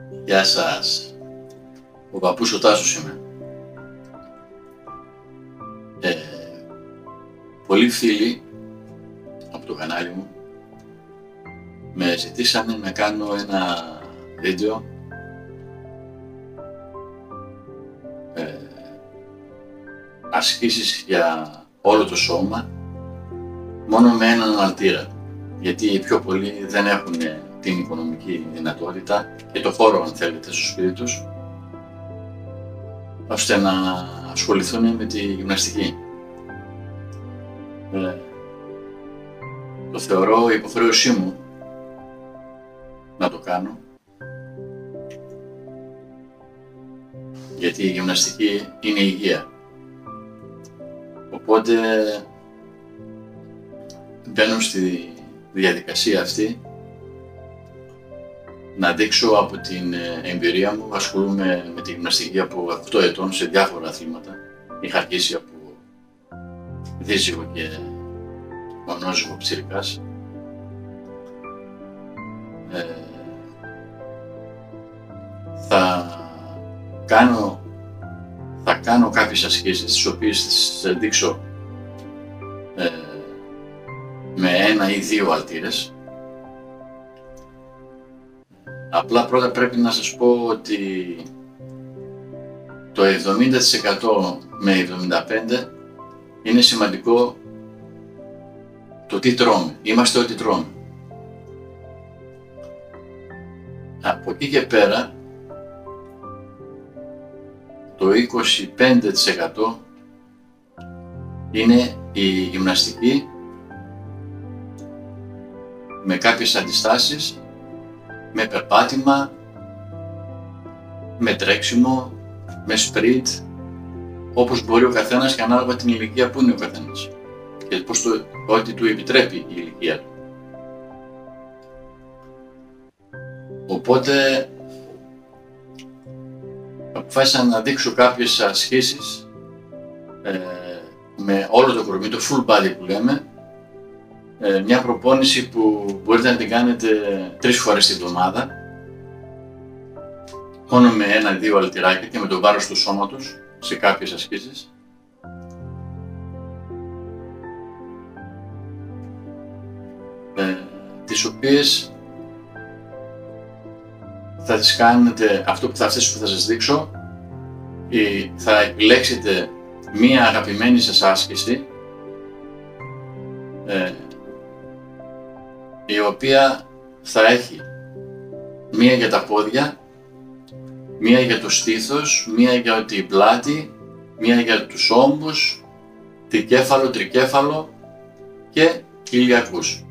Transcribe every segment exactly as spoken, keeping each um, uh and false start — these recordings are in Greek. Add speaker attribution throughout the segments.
Speaker 1: Γεια σας. Ο παππούς ο Τάσος είμαι. Ε, πολλοί φίλοι από το κανάλι μου με ζητήσανε να κάνω ένα βίντεο ε, ασκήσεις για όλο το σώμα μόνο με έναν αλτήρα, γιατί οι πιο πολλοί δεν έχουν την οικονομική δυνατότητα και το χώρο, αν θέλετε, στο σπίτι τους, ώστε να ασχοληθούν με τη γυμναστική. Ε, το θεωρώ υποχρέωσή μου να το κάνω, γιατί η γυμναστική είναι υγεία. Οπότε μπαίνω στη διαδικασία αυτή να δείξω από την εμπειρία μου. Ασχολούμαι με τη γυμναστική από οκτώ ετών σε διάφορα αθλήματα. Είχα αρχίσει από δίζυγο και μονόζυγο πιτσιρικάς. Ε, θα, κάνω, θα κάνω κάποιες ασκήσεις, τις οποίες θα σας δείξω ε, με ένα ή δύο αλτήρες. Απλά πρώτα πρέπει να σας πω ότι το εβδομήντα τοις εκατό με εβδομήντα πέντε τοις εκατό είναι σημαντικό το τι τρώμε. Είμαστε ό,τι τρώμε. Από εκεί και πέρα το είκοσι πέντε τοις εκατό είναι η γυμναστική με κάποιες αντιστάσεις, με περπάτημα, με τρέξιμο, με σπριτ, όπως μπορεί ο καθένας και ανάλογα την ηλικία που είναι ο καθένας και πώς το, ό,τι του επιτρέπει η ηλικία του. Οπότε αποφάσισα να δείξω κάποιες ασκήσεις ε, με όλο το κορμί, το full body που λέμε, ε, μια προπόνηση που μπορείτε να την κάνετε τρεις φορές την εβδομάδα, μόνο με ένα-δύο αλτηράκια και με το βάρος του σώματος σε κάποιες ασκήσεις. Ε, τις οποίες θα τις κάνετε, αυτό που θα, αυτές που θα σας δείξω, ή θα επιλέξετε μία αγαπημένη σας άσκηση, ε, η οποία θα έχει μία για τα πόδια, μία για το στήθος, μία για την πλάτη, μία για τους ώμους, δικέφαλο, τρικέφαλο και ηλιακούς.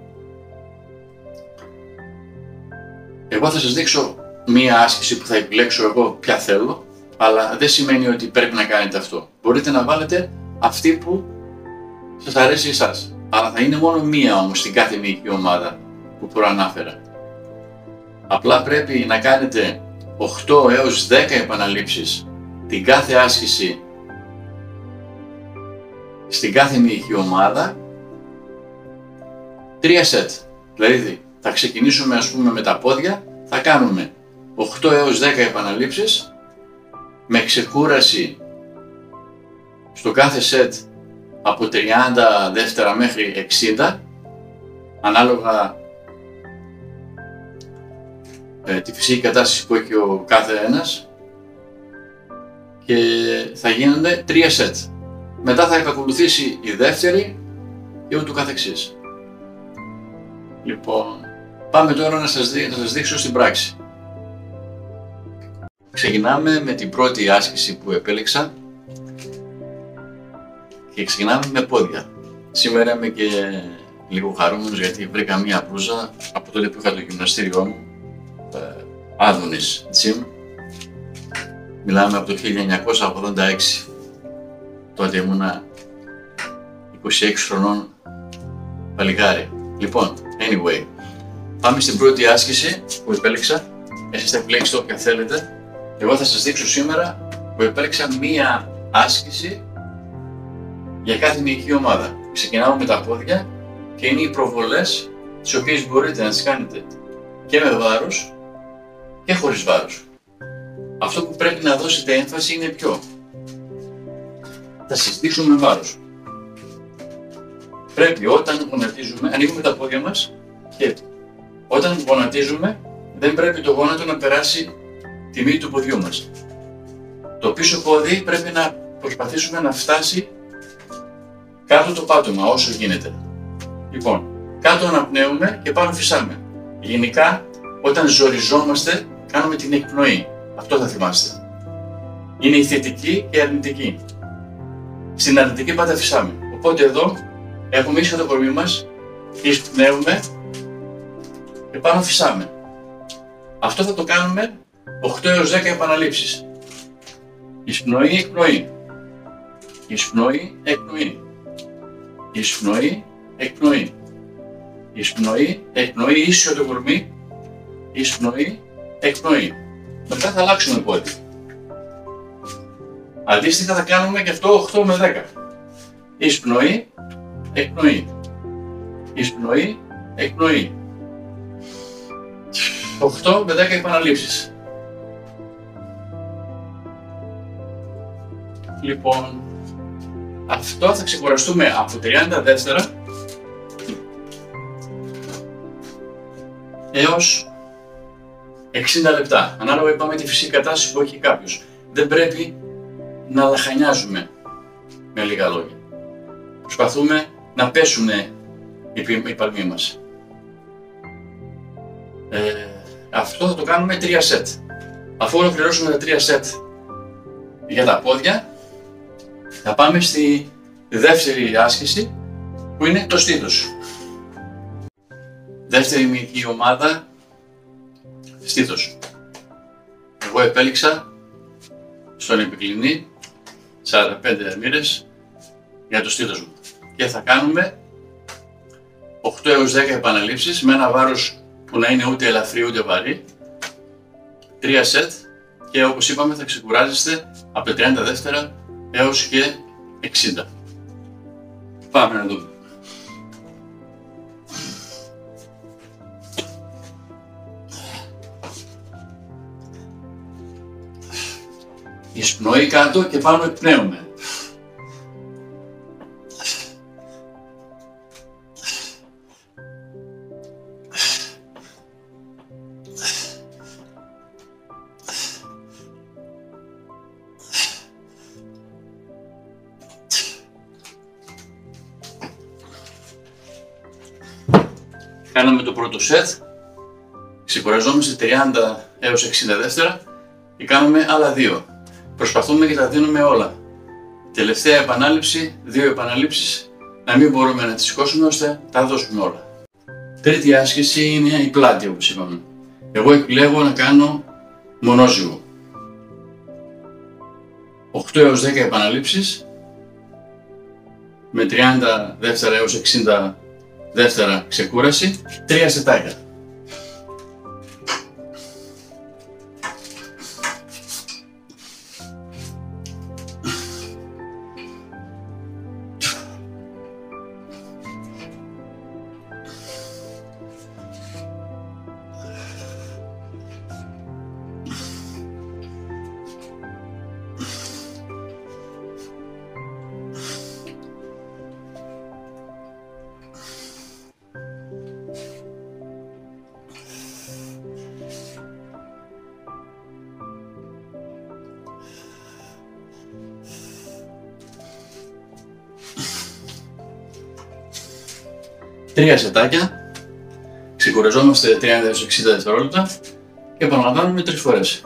Speaker 1: Εγώ θα σας δείξω μία άσκηση που θα επιλέξω εγώ ποια θέλω, αλλά δεν σημαίνει ότι πρέπει να κάνετε αυτό. Μπορείτε να βάλετε αυτή που σας αρέσει εσάς, αλλά θα είναι μόνο μία όμως στην κάθε μυϊκή ομάδα που προανάφερα. Απλά πρέπει να κάνετε οκτώ έως δέκα επαναλήψεις την κάθε άσκηση στην κάθε μυϊκή ομάδα, τρία σετ. Δηλαδή θα ξεκινήσουμε ας πούμε με τα πόδια, θα κάνουμε οκτώ έως δέκα επαναλήψεις με ξεκούραση στο κάθε σετ από τριάντα δεύτερα μέχρι εξήντα, ανάλογα ε, τη φυσική κατάσταση που έχει ο κάθε ένας, και θα γίνονται τρία σετ. Μετά θα επακολουθήσει η δεύτερη και ούτω καθεξής. Λοιπόν, πάμε τώρα να σας, δει, να σας δείξω στην πράξη. Ξεκινάμε με την πρώτη άσκηση που επέλεξα και ξεκινάμε με πόδια. Σήμερα είμαι και λίγο χαρούμενος γιατί βρήκα μία μπλούζα από τότε που είχα το γυμναστήριό μου, Άδωνης Gym. Μιλάμε από το χίλια εννιακόσια ογδόντα έξι. Τότε ήμουνα είκοσι έξι χρονών παλικάρι. Λοιπόν, anyway, πάμε στην πρώτη άσκηση που επέλεξα. Εσείς θα επιλέξετε όποια θέλετε. Εγώ θα σας δείξω σήμερα που επέλεξα μία άσκηση για κάθε μυϊκή ομάδα. Ξεκινάμε με τα πόδια και είναι οι προβολές τις οποίες μπορείτε να τις κάνετε και με βάρος και χωρίς βάρος. Αυτό που πρέπει να δώσετε έμφαση είναι ποιο? Θα συστήσουμε με βάρος. Πρέπει όταν γονατίζουμε, ανοίγουμε τα πόδια μας και όταν γονατίζουμε δεν πρέπει το γόνατο να περάσει τη μύτη του ποδιού μας. Το πίσω πόδι πρέπει να προσπαθήσουμε να φτάσει κάτω το πάτωμα όσο γίνεται. Λοιπόν, κάτω αναπνέουμε και πάνω φυσάμε. Γενικά, όταν ζοριζόμαστε, κάνουμε την εκπνοή. Αυτό θα θυμάστε. Είναι η θετική και η αρνητική. Στην αρνητική πάντα φυσάμε. Οπότε εδώ έχουμε ίσια το κορμί μας, εισπνέουμε και πάνω φυσάμε. Αυτό θα το κάνουμε οκτώ έως δέκα επαναλήψεις. Εισπνοή, εκπνοή. Εισπνοή, εκπνοή. Εισπνοή, εκπνοή. Εισπνοή, εκπνοή, ίσιο το κορμί. Εισπνοή, εκπνοή. Μετά θα αλλάξουμε πόδι. Αντίστοιχα θα κάνουμε και αυτό οκτώ με δέκα. Εισπνοή, εκπνοή. Εισπνοή, εκπνοή. οκτώ με δέκα επαναλήψεις. Λοιπόν, αυτό θα ξεκουραστούμε από τριάντα δεύτερα έως εξήντα λεπτά. Ανάλογα είπαμε τη φυσική κατάσταση που έχει κάποιος. Δεν πρέπει να λαχανιάζουμε, με λίγα λόγια. Προσπαθούμε να πέσουν οι παλμοί μας. Ε, αυτό θα το κάνουμε τρία σετ. Αφού ολοκληρώσουμε τα τρία σετ για τα πόδια, θα πάμε στη δεύτερη άσκηση που είναι το στήθος. Δεύτερη μυϊκή ομάδα, στήθος. Εγώ επέλεξα στον επικλινή σαράντα πέντε μοίρες για το στήθος μου και θα κάνουμε οκτώ έως δέκα επαναλήψεις με ένα βάρος που να είναι ούτε ελαφρύ ούτε βαρύ, τρία σετ και όπως είπαμε θα ξεκουράζεστε από τα τριάντα δεύτερα έως και εξήντα. Πάμε να δούμε. Εισπνοή κάτω και πάνω εκπνέουμε. Κάναμε το πρώτο σετ, ξεκουραζόμαστε τριάντα έως εξήντα δεύτερα και κάνουμε άλλα δύο. Προσπαθούμε και τα δίνουμε όλα. Τελευταία επανάληψη, δύο επαναλήψεις, να μην μπορούμε να τις σηκώσουμε ώστε τα δώσουμε όλα. Τρίτη άσκηση είναι η πλάτη όπως είπαμε. Εγώ επιλέγω να κάνω μονόζυγο. οκτώ έως δέκα επαναλήψεις με τριάντα δεύτερα έως εξήντα δεύτερα ξεκούραση, τρία σετάκια. Τρία σετάκια, ξεκουραζόμαστε τριάντα έως εξήντα δευτερόλεπτα και επαναλαμβάνουμε τρεις φορές.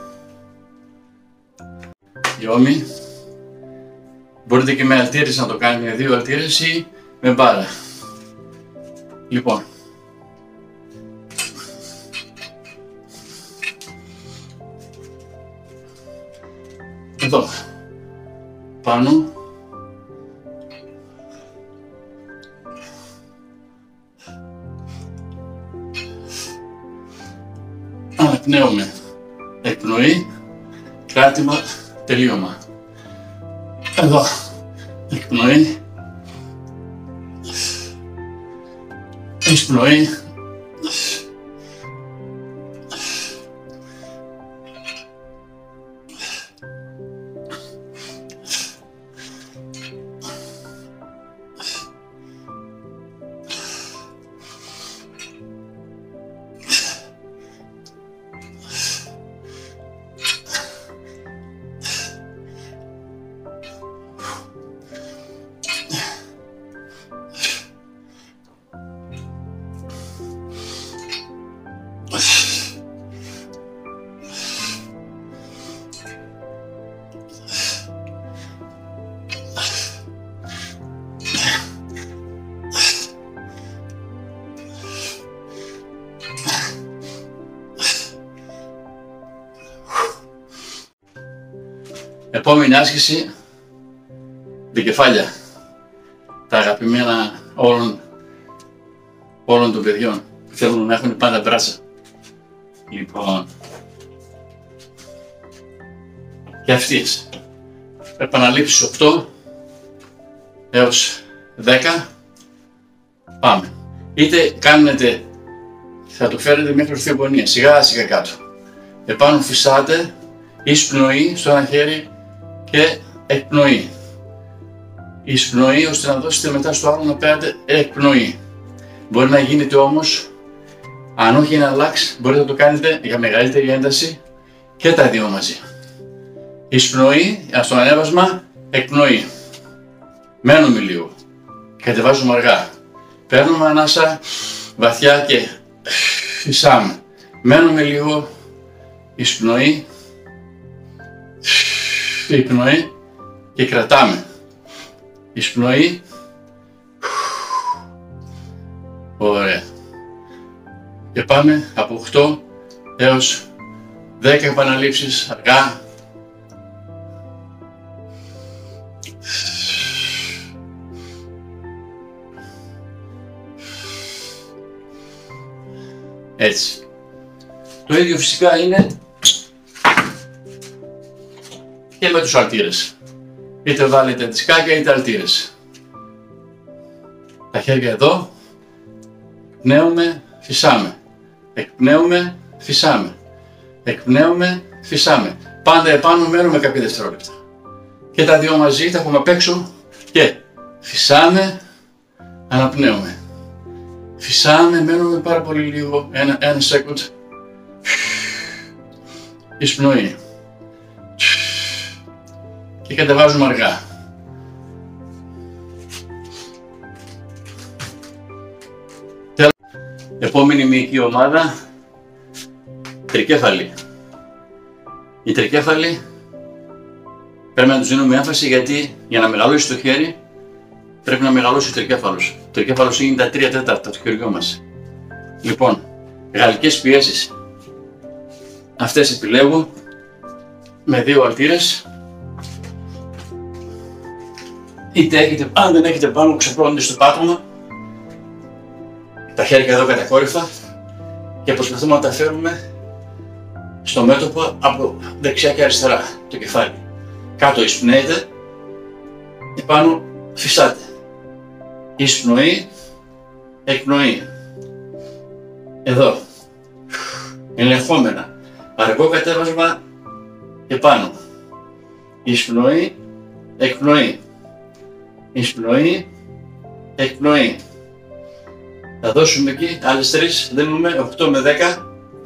Speaker 1: Γιώμη, μπορείτε και με αλτήρες να το κάνετε, με δύο αλτήρες ή με μπάρα. Λοιπόν, εδώ, πάνω, αναπνέουμε, εκπνοή, κράτημα, τελείωμα. Εδώ, εκπνοή, εισπνοή, Επόμενη άσκηση, δικεφάλια. Τα αγαπημένα όλων, όλων των παιδιών που θέλουν να έχουν πάντα μπράτσα. Λοιπόν, και αυτές. Επαναλήψεις οκτώ έως δέκα. Πάμε. Είτε κάνετε, θα το φέρετε μέχρι ορθή γωνία, σιγά σιγά κάτω. Επάνω φυσάτε, εισπνοή στο ένα χέρι και εκπνοή. Εισπνοή ώστε να δώσετε μετά στο άλλο να πέρατε εκπνοή. Μπορεί να γίνεται όμως, αν όχι ένα λάξ, μπορείτε να το κάνετε για μεγαλύτερη ένταση και τα δύο μαζί. Εισπνοή, στο ανέβασμα, εκπνοή. Μένουμε λίγο. Κατεβάζουμε αργά. Παίρνουμε ανάσα βαθιά και φυσάμε. Μένουμε λίγο. Εισπνοή. Εκπνοή και κρατάμε. Εισπνοή. Ωραία. Και πάμε από οκτώ έως δέκα επαναλήψεις αργά. Έτσι. Το ίδιο φυσικά είναι και με τους αλτήρες. Είτε βάλετε δισκάκια είτε αλτήρες. Τα χέρια εδώ. Εκπνέουμε, φυσάμε. Εκπνέουμε, φυσάμε. Εκπνέουμε, φυσάμε. Πάντα επάνω μένουμε κάποια δευτερόλεπτα. Και τα δύο μαζί τα έχουμε απ' έξω και φυσάμε, αναπνέουμε. Φυσάμε, μένουμε πάρα πολύ λίγο, ένα, ένα second. Εισπνοή. Και κατεβάζουμε αργά. Επόμενη μυϊκή ομάδα, τρικέφαλη. Η τρικέφαλη πρέπει να τους δίνουμε έμφαση γιατί για να μεγαλώσει το χέρι πρέπει να μεγαλώσει ο τρικέφαλος. Το τρικέφαλος είναι τα τρία τέταρτα του χεριού μας. Λοιπόν, γαλλικές πιέσεις. Αυτές επιλέγω με δύο αλτήρες. Είτε έχετε, αν δεν έχετε πάνω, ξεπλώνετε στο πάτωμα. Τα χέρια εδώ κατακόρυφα και προσπαθούμε να τα φέρουμε στο μέτωπο από δεξιά και αριστερά το κεφάλι. Κάτω εισπνέετε, επάνω φυσάτε. Εισπνοή, εκπνοή. Εδώ. Ελεγχόμενα. Αργό κατέβασμα επάνω. Εισπνοή, εκπνοή. Εισπνοή, εκπνοή. Θα δώσουμε εκεί άλλες τρεις, δίνουμε οκτώ με δέκα.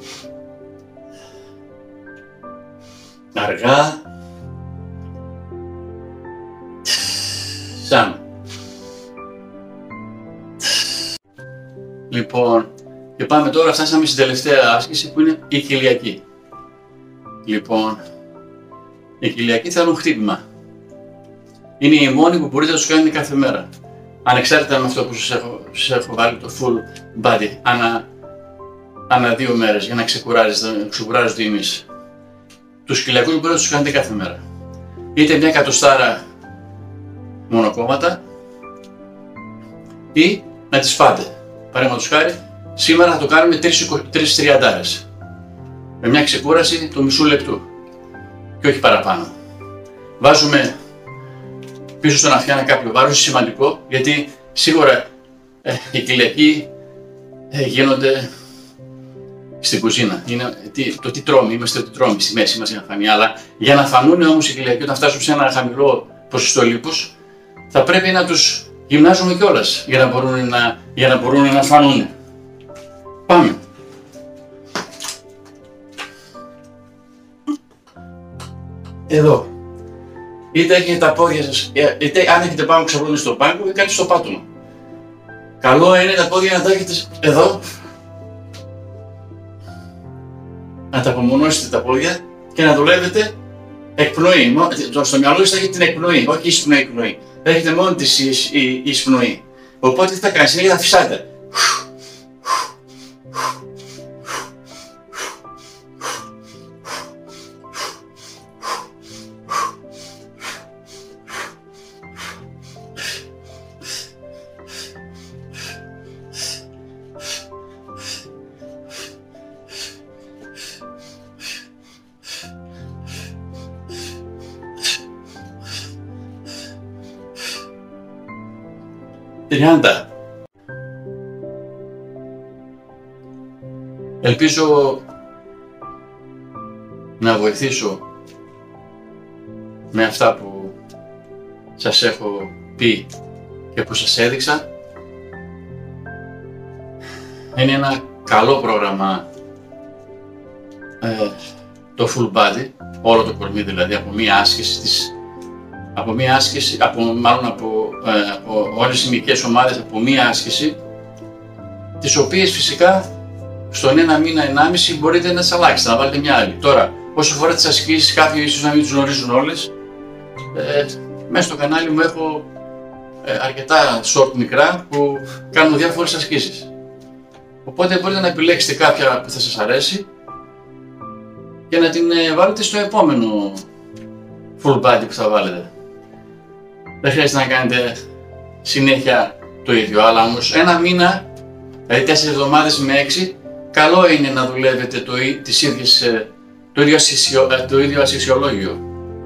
Speaker 1: Αργά. Σαν. Λοιπόν, και πάμε τώρα, φτάσαμε στην τελευταία άσκηση που είναι η κοιλιακή. Λοιπόν, οι κοιλιακοί θέλουν χτύπημα. Είναι οι μόνοι που μπορείτε να τους κάνετε κάθε μέρα. Ανεξάρτητα με αυτό που σας έχω, σας έχω βάλει το full body, ανά, ανά δύο μέρες για να ξεκουράζετε, ξεκουράζετε εμείς. Τους κοιλιακούς μπορείτε να τους κάνετε κάθε μέρα. Είτε μια εκατοστάρα μονοκόμματα ή να τις φάτε. Παραδείγματος χάρη, σήμερα θα το κάνουμε τρεις τριαντάρες. Με μια ξεκούραση του μισού λεπτού και όχι παραπάνω. Βάζουμε πίσω στον αφιάνα κάποιο βάρος, είναι σημαντικό γιατί σίγουρα ε, οι κοιλιακοί ε, γίνονται στην κουζίνα. Είναι τι, το τι τρώμε, είμαστε το τι τρώμε στη μέση μας για να φανεί. Αλλά για να φανούν όμως οι κοιλιακοί όταν φτάσουν σε ένα χαμηλό ποσοστό λίπους, θα πρέπει να τους γυμνάζουμε κιόλας για να μπορούν να, για να, μπορούν να φανούν. Πάμε. Εδώ. Είτε έχετε τα πόδια σας, είτε αν έχετε πάνω ξαπλώνει στο πάγκο ή κάτι στο πάτωμα. Καλό είναι τα πόδια να τα έχετε εδώ. Να τα απομονώσετε τα πόδια και να δουλεύετε εκπνοή. Στο μυαλό σας θα έχετε την εκπνοή, όχι εισπνοή εκπνοή. Θα έχετε μόνο τη εισπνοή. Οπότε τι θα κάνεις, είναι θα φυσάτε. τριάντα. Ελπίζω να βοηθήσω με αυτά που σας έχω πει και που σας έδειξα. Είναι ένα καλό πρόγραμμα ε, το full body, όλο το κορμί δηλαδή, από μία άσκηση της, από μία άσκηση, από, μάλλον από, ε, από όλες τις μυϊκές ομάδες, από μία άσκηση, τις οποίες φυσικά στον ένα μήνα, ενάμιση μπορείτε να τις αλλάξετε, να βάλετε μια άλλη. Τώρα, όσο αφορά τις ασκήσεις, κάποιοι ίσως να μην τις γνωρίζουν όλες, ε, μέσα στο κανάλι μου έχω ε, αρκετά short μικρά που κάνουν διάφορες ασκήσεις. Οπότε μπορείτε να επιλέξετε κάποια που θα σας αρέσει και να την ε, βάλετε στο επόμενο full body που θα βάλετε. Δεν χρειάζεται να κάνετε συνέχεια το ίδιο, αλλά όμως ένα μήνα, δηλαδή τέσσερις εβδομάδες με έξι, καλό είναι να δουλεύετε το, τις ίδιες, το, ίδιο ασυσιο, το ίδιο ασυσιολόγιο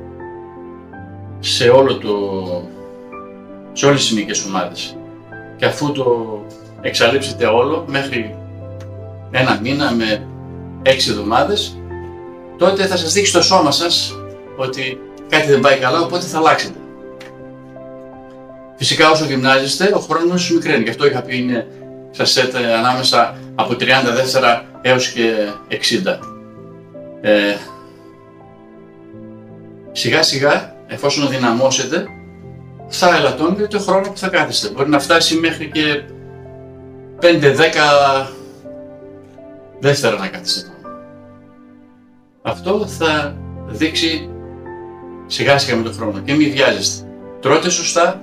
Speaker 1: σε, όλο το, σε όλες τις μυϊκές ομάδες. Και αφού το εξαλείψετε όλο μέχρι ένα μήνα με έξι εβδομάδες, τότε θα σας δείξει το σώμα σας ότι κάτι δεν πάει καλά, οπότε θα αλλάξετε. Φυσικά όσο γυμνάζεστε, ο χρόνος σου μικραίνει, γι' αυτό είχα πει είναι σας σετ ανάμεσα από τριάντα δεύτερα έως και εξήντα. Ε, σιγά σιγά, εφόσον δυναμώσετε, θα ελαττώνετε το χρόνο που θα κάθεστε. Μπορεί να φτάσει μέχρι και πέντε δέκα δεύτερα να κάθεστε. Αυτό θα δείξει σιγά σιγά με τον χρόνο και μην βιάζεστε. Τρώτε σωστά,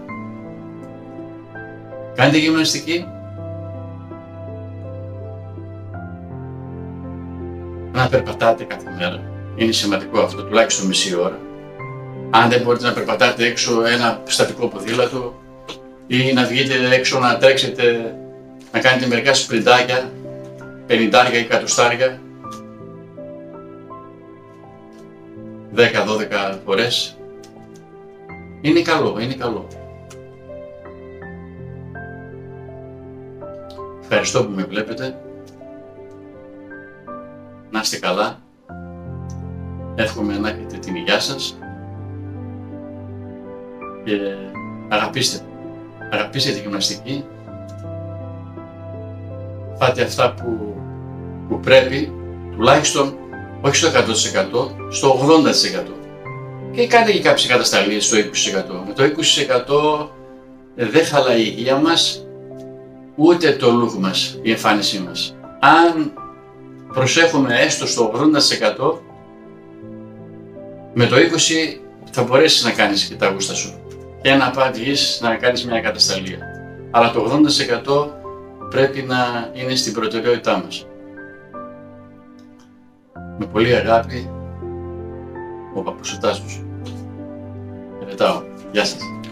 Speaker 1: κάντε γυμναστική, να περπατάτε κάθε μέρα. Είναι σημαντικό αυτό, τουλάχιστον μισή ώρα. Αν δεν μπορείτε να περπατάτε έξω ένα στατικό ποδήλατο ή να βγείτε έξω να τρέξετε, να κάνετε μερικά σπριντάκια, πενηντάρια ή κατοστάρια, δέκα δώδεκα φορές, είναι καλό, είναι καλό. Ευχαριστώ που με βλέπετε. Να είστε καλά. Εύχομαι να έχετε την υγειά σας και αγαπήστε, αγαπήστε τη γυμναστική. Φάτε αυτά που, που πρέπει, τουλάχιστον όχι στο εκατό τοις εκατό, στο ογδόντα τοις εκατό. Και κάντε και κάποιες κατασταλίες στο είκοσι τοις εκατό. Με το είκοσι τοις εκατό δεν χαλάει η υγεία μας, ούτε το look μας, η εμφάνισή μας. Αν προσέχουμε έστω στο ογδόντα τοις εκατό, με το είκοσι τοις εκατό θα μπορέσεις να κάνεις και τα γούστα σου και να πάεις να κάνεις μια κατασταλία. Αλλά το ογδόντα τοις εκατό πρέπει να είναι στην προτεραιότητά μας. Με πολύ αγάπη, ο Παππούς ο Τάσος. Χαιρετάω. Γεια σας.